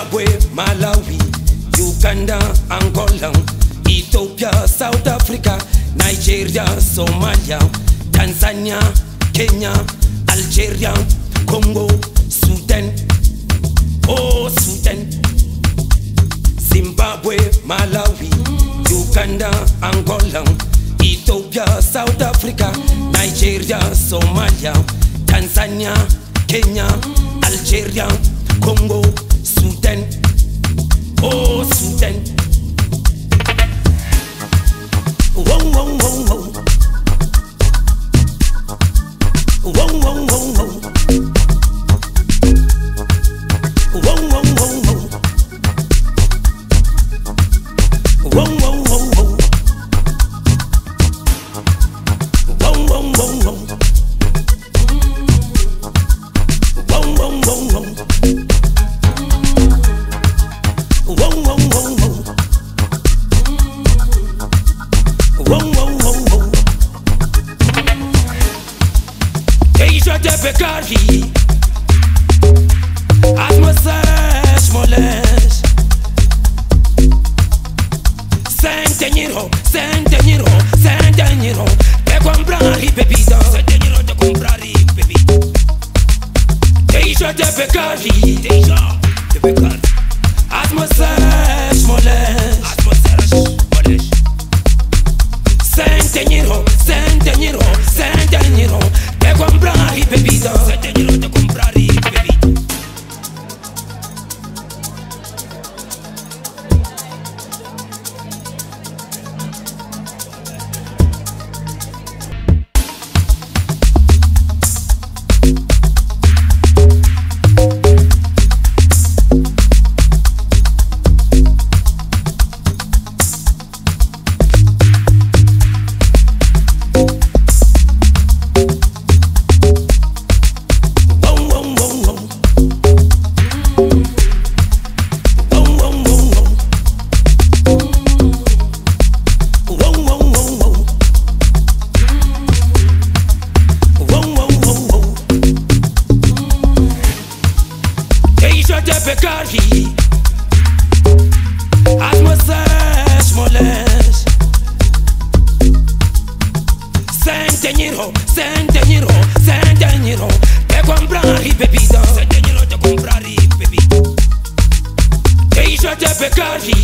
Zimbabwe, Malawi, Uganda, Angola, Ethiopia, South Africa, Nigeria, Somalia, Tanzania, Kenya, Algeria, Congo, Sudan, oh Sudan. Zimbabwe, Malawi, Uganda, Angola, Ethiopia, South Africa, Nigeria, Somalia, Tanzania, Kenya, Algeria, Congo, Sudan, oh Sudan. Whoa, whoa, whoa, whoa. Whoa, whoa, whoa, whoa. Whoa, whoa, whoa, whoa. Whoa, whoa, whoa, whoa. Whoa, whoa, whoa, whoa. Whoa, whoa, whoa, whoa. Whoa, whoa, whoa, whoa. Whoa, whoa, whoa, whoa. Deja de Bekari. Atmosphère moleste. Saint-Denis, te comprare bebida. Saint-Denis, te comprare bebida. Deja de Bekari. Atmosphère moleste. Saint-Denis, te comprare bebida. Saint-Denis, te comprare bebida. Bekari, atmosphère moleste. Saint-Denis, te comprare bebida. Saint-Denis, te comprare bebida. Deja de Bekari.